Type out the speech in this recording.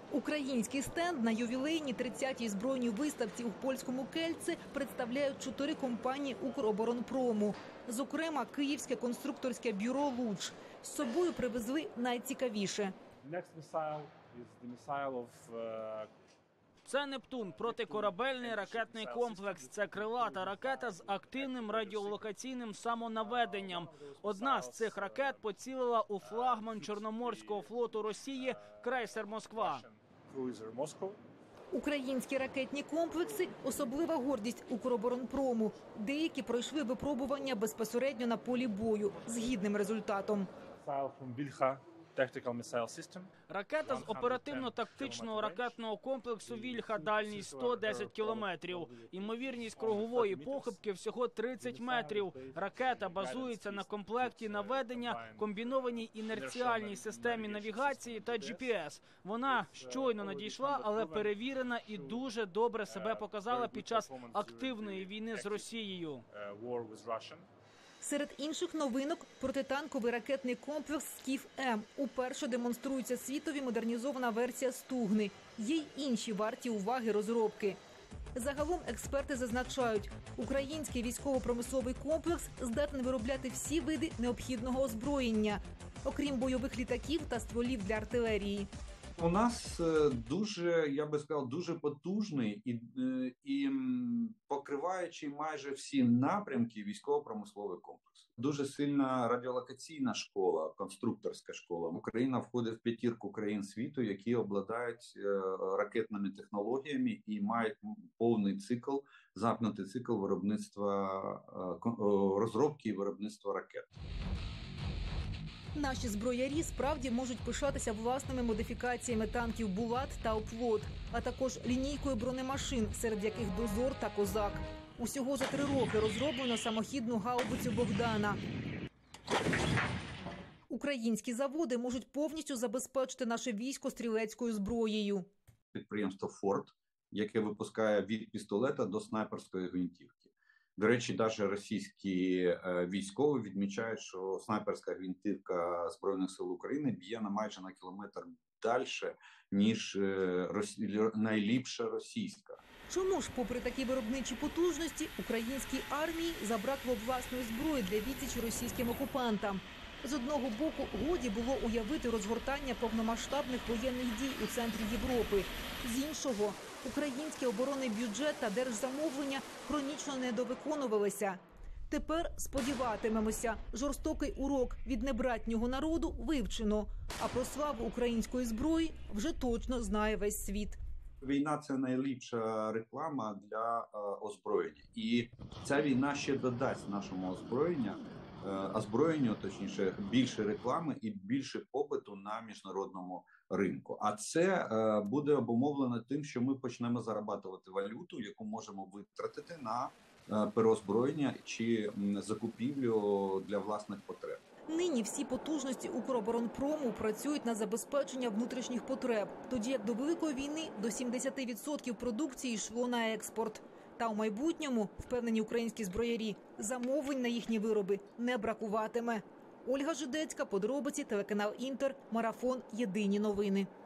Український стенд на ювілейній 30-й збройній виставці у польському Кельце представляють 4 компанії Укроборонпрому. Зокрема, київське конструкторське бюро «Луч». З собою привезли найцікавіше. Це «Нептун» – протикорабельний ракетний комплекс. Це крилата ракета з активним радіолокаційним самонаведенням. Одна з цих ракет поцілила у флагман Чорноморського флоту Росії крейсер «Москва». Українські ракетні комплекси – особлива гордість Укроборонпрому. Деякі пройшли випробування безпосередньо на полі бою з гідним результатом. Ракета з оперативно-тактичного ракетного комплексу «Вільха», дальність 110 кілометрів. Імовірність кругової похибки всього 30 метрів. Ракета базується на комплекті наведення, комбінованій інерціальній системі навігації та GPS. Вона щойно надійшла, але перевірена і дуже добре себе показала під час активної війни з Росією. Серед інших новинок – протитанковий ракетний комплекс «Скіф-М». Уперше демонструється світові модернізована версія «Стугни». Є й інші варті уваги розробки. Загалом експерти зазначають, український військово-промисловий комплекс здатний виробляти всі види необхідного озброєння, окрім бойових літаків та стволів для артилерії. У нас дуже, я би сказав, дуже потужний і покриваючий майже всі напрямки військово-промисловий комплекс. Дуже сильна радіолокаційна школа, конструкторська школа. Україна входить в 5 країн світу, які обладають ракетними технологіями і мають повний цикл, замкнутий цикл виробництва, розробки і виробництва ракет. Наші зброярі справді можуть пишатися власними модифікаціями танків «Булат» та «Оплот», а також лінійкою бронемашин, серед яких «Дозор» та «Козак». Усього за 3 роки розроблено самохідну гаубицю «Богдана». Українські заводи можуть повністю забезпечити наше військо стрілецькою зброєю. Підприємство «Форд», яке випускає від пістолета до снайперської гвинтівки. До речі, навіть російські військові відмічають, що снайперська гвинтівка Збройних сил України б'є майже на кілометр далі, ніж найліпша російська. Чому ж, попри такі виробничі потужності, українській армії забракло власної зброї для відсічі російським окупантам? З одного боку, годі було уявити розгортання повномасштабних воєнних дій у центрі Європи. З іншого, український оборонний бюджет та держзамовлення хронічно недовиконувалися. Тепер сподіватимемося, жорстокий урок від небратнього народу вивчено, а про славу української зброї вже точно знає весь світ. Війна – це найліпша реклама для озброєння. І ця війна ще додасть нашому озброєнню, точніше, більше реклами і більше попиту на міжнародному ринку. А це буде обумовлено тим, що ми почнемо зарабатувати валюту, яку можемо витратити на переозброєння чи закупівлю для власних потреб. Нині всі потужності Укроборонпрому працюють на забезпечення внутрішніх потреб, тоді як до Великої війни до 70% продукції йшло на експорт. Та у майбутньому, впевнені українські зброярі, замовлень на їхні вироби не бракуватиме. Ольга Жидецька, подробиці, телеканал «Інтер», Марафон, Єдині новини.